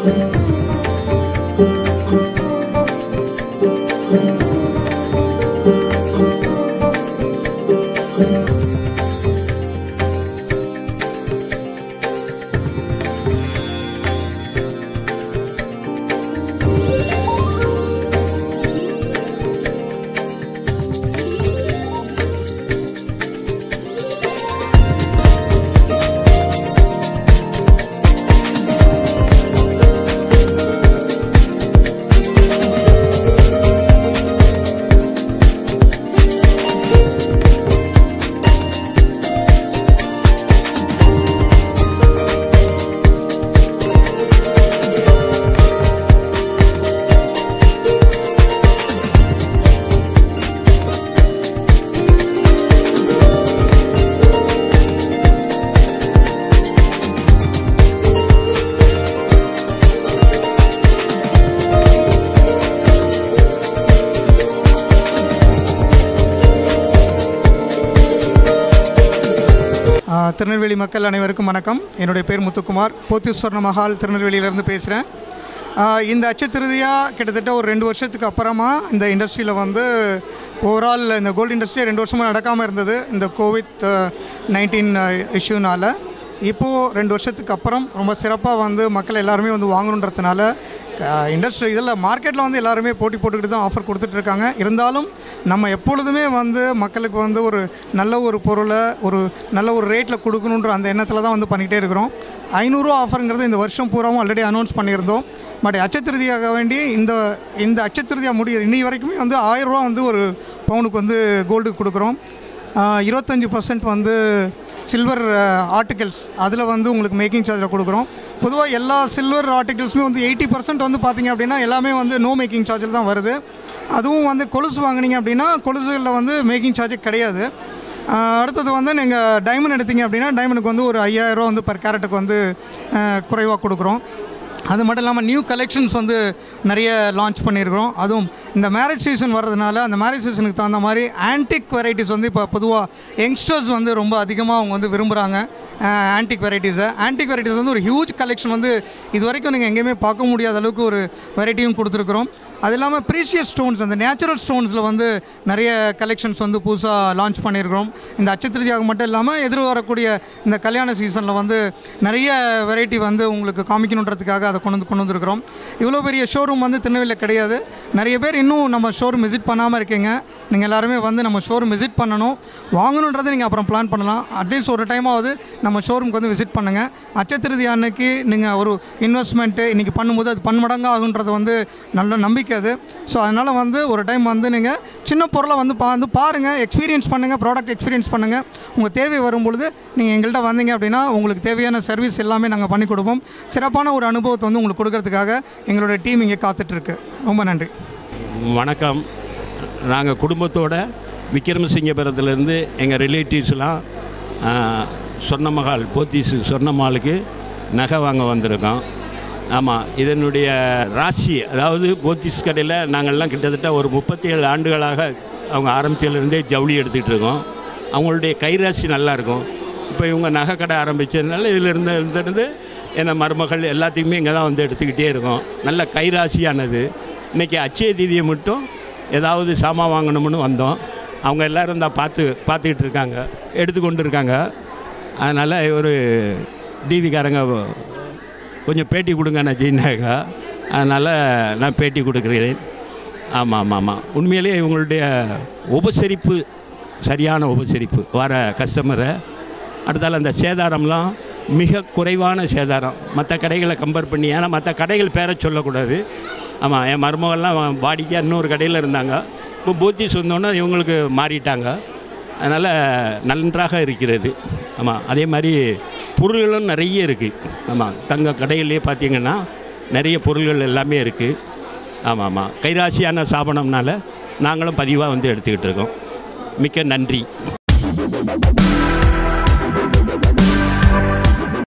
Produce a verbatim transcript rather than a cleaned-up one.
திருநெல்வேலி மக்கள் அனைவருக்கும் வணக்கம். என்னுடைய பேர் முத்துக்குமார். போத்திஸ் சொர்ண மஹால் திருநெல்வேலியிலேருந்து பேசுகிறேன். இந்த அச்சத்திருதியாக கிட்டத்தட்ட ஒரு ரெண்டு வருஷத்துக்கு அப்புறமா இந்த இண்டஸ்ட்ரியில் வந்து ஓவரால் இந்த கோல்டு இண்டஸ்ட்ரி ரெண்டு வருஷமாக நடக்காமல் இருந்தது இந்த கோவிட் நைன்டீன் இஷ்யூனால். இப்போது ரெண்டு வருஷத்துக்கு அப்புறம் ரொம்ப சிறப்பாக வந்து மக்கள் எல்லாருமே வந்து வாங்கணுன்றதுனால இண்டஸ்ட்ரி இதில் மார்க்கெட்டில் வந்து எல்லாருமே போட்டி போட்டுக்கிட்டு தான் ஆஃபர் கொடுத்துட்ருக்காங்க. இருந்தாலும் நம்ம எப்பொழுதுமே வந்து மக்களுக்கு வந்து ஒரு நல்ல ஒரு பொருளை ஒரு நல்ல ஒரு ரேட்டில் கொடுக்கணுன்ற அந்த எண்ணத்தில் தான் வந்து பண்ணிகிட்டே இருக்கிறோம். ஐநூறுரூவா ஆஃபருங்கிறது இந்த வருஷம் பூராவும் ஆல்ரெடி அனௌன்ஸ் பண்ணியிருந்தோம். பட் அச்சத்திருதியாக வேண்டி இந்த இந்த அச்சத்திருதியாக முடிய இன்னி வரைக்குமே வந்து ஆயிரரூவா வந்து ஒரு பவுனுக்கு வந்து கோல்டு கொடுக்குறோம். இருபத்தஞ்சி பர்சன்ட் வந்து சில்வர் ஆர்டிகல்ஸ் அதில் வந்து உங்களுக்கு மேக்கிங் சார்ஜில் கொடுக்குறோம். பொதுவாக எல்லா சில்வர் ஆர்டிகல்ஸுமே வந்து எயிட்டி பர்சன்ட் வந்து பார்த்திங்க அப்படின்னா எல்லாமே வந்து நோ மேக்கிங் சார்ஜில் தான் வருது. அதுவும் வந்து கொலுசு வாங்கினீங்க அப்படின்னா கொலுசுகளில் வந்து மேக்கிங் சார்ஜ் கிடையாது. அடுத்தது வந்து நீங்கள் டைமண்ட் எடுத்தீங்க அப்படின்னா டைமண்டுக்கு வந்து ஒரு ஐயாயிரரூவா வந்து பர் கேரட்டுக்கு வந்து குறைவாக கொடுக்குறோம். அது மட்டும் இல்லாமல் நியூ கலெக்ஷன்ஸ் வந்து நிறைய லான்ச் பண்ணியிருக்கிறோம். அதுவும் இந்த மேரேஜ் சீசன் வர்றதுனால அந்த மேரேஜ் சீசனுக்கு தகுந்த மாதிரி ஆன்டிக் வெரைட்டிஸ் வந்து இப்போ பொதுவாக யங்ஸ்டர்ஸ் வந்து ரொம்ப அதிகமாக அவங்க வந்து விரும்புகிறாங்க ஆன்டிக் வெரைட்டிஸை. ஆன்டிக் வெரைட்டிஸ் வந்து ஒரு ஹியூஜ் கலெக்ஷன் வந்து இது வரைக்கும் நீங்கள் எங்கேயுமே பார்க்க முடியாத அளவுக்கு ஒரு வெரைட்டியும் கொடுத்துருக்குறோம். அது இல்லாமல் ப்ரீஷியஸ் ஸ்டோன்ஸ் அந்த நேச்சுரல் ஸ்டோன்ஸில் வந்து நிறைய கலெக்ஷன்ஸ் வந்து புதுசாக லான்ச் பண்ணியிருக்கிறோம். இந்த அச்சத்திருதியாக மட்டும் இல்லாமல் எதிர் வரக்கூடிய இந்த கல்யாண சீசனில் வந்து நிறைய வெரைட்டி வந்து உங்களுக்கு காமிக்கணுன்றதுக்காக அதை கொண்டு வந்து கொண்டு வந்துருக்கிறோம். இவ்வளோ பெரிய ஷோரூம் வந்து திருநெல்வேலியில் கிடையாது. நிறைய பேர் இன்னும் நம்ம ஷோரூம் விசிட் பண்ணாமல் இருக்கீங்க. நீங்கள் எல்லாருமே வந்து நம்ம ஷோரூம் விசிட் பண்ணணும். வாங்கணுன்றதை நீங்கள் அப்புறம் பிளான் பண்ணலாம். அட்லீஸ்ட் ஒரு டைமாவது நம்ம ஷோரூமுக்கு வந்து விசிட் பண்ணுங்கள். அச்சத்திருதி அன்னைக்கு நீங்கள் ஒரு இன்வெஸ்ட்மெண்ட்டு இன்றைக்கி பண்ணும்போது அது பன்மடங்கு ஆகுன்றது வந்து நல்ல நம்பிக்கை அது. ஸோ அதனால் வந்து ஒரு டைம் வந்து நீங்கள் சின்ன பொருளை வந்து பா வந்து பாருங்கள், எக்ஸ்பீரியன்ஸ் பண்ணுங்கள், ப்ராடக்ட் எக்ஸ்பீரியன்ஸ் பண்ணுங்கள். உங்கள் தேவை வரும்பொழுது நீங்கள் எங்கள்கிட்ட வந்தீங்க அப்படின்னா உங்களுக்கு தேவையான சர்வீஸ் எல்லாமே நாங்கள் பண்ணி கொடுப்போம். சிறப்பான ஒரு அனுபவத்தை வந்து உங்களுக்கு கொடுக்கறதுக்காக எங்களுடைய டீம் இங்கே காத்துட்ருக்கு. ரொம்ப நன்றி. வணக்கம். நாங்கள் குடும்பத்தோட விக்ரமசிங்கபுரத்துலேருந்து எங்கள் ரிலேட்டிவ்ஸ்லாம் சொர்ணமஹால் போத்தீஸ் சொர்ணமஹாலுக்கு நகை வாங்க வந்திருக்கோம். ஆமாம், இதனுடைய ராசி அதாவது போத்தீஸ் கடையில் நாங்கள்லாம் கிட்டத்தட்ட ஒரு முப்பத்தி ஏழு ஆண்டுகளாக அவங்க ஆரம்பித்ததுலேருந்தே ஜவுளி எடுத்துகிட்டு இருக்கோம். அவங்களுடைய கைராசி நல்லாயிருக்கும். இப்போ இவங்க நகை கடை ஆரம்பித்ததுனால இதில் இருந்து இருந்திருந்து என்ன மருமகள் எல்லாத்தையுமே இங்கே தான் வந்து எடுத்துக்கிட்டே இருக்கோம். நல்ல கைராசியானது. இன்றைக்கி அச்சய தீதியை மட்டும் ஏதாவது சாமான் வாங்கணும்னு வந்தோம். அவங்க எல்லோரும் தான் பார்த்து பார்த்துக்கிட்டு இருக்காங்க, எடுத்துக்கொண்டு இருக்காங்க. அதனால் ஒரு டிவிக்காரங்க கொஞ்சம் பேட்டி கொடுங்க நான் ஜெயினாக்கா, அதனால் நான் பேட்டி கொடுக்குறேன். ஆமாம் ஆமாம் ஆமாம் உண்மையிலேயே இவங்களுடைய உபசரிப்பு சரியான உபசரிப்பு வர கஸ்டமரை. அடுத்தால் அந்த சேதாரம்லாம் மிக குறைவான சேதாரம் மற்ற கடைகளை கம்பேர் பண்ணி. ஏன்னா மற்ற கடைகள் பேரை சொல்லக்கூடாது. ஆமாம், என் மருமகள்லாம் வாடிக்கையாக இன்னொரு கடையில் இருந்தாங்க. இப்போ போத்தீஸ் வந்தோன்னா இவங்களுக்கு மாறிட்டாங்க. அதனால் நன்றாக இருக்கிறது. ஆமாம், அதே மாதிரி பொருள்களும் நிறைய இருக்குது. ஆமாம், தங்க கடையிலே பார்த்திங்கன்னா நிறைய பொருள்கள் எல்லாமே இருக்குது. ஆமாம் ஆமாம் கைராசியான ஸ்தாபனம்னால நாங்களும் பதிவாக வந்து எடுத்துக்கிட்டு இருக்கோம். மிக்க நன்றி.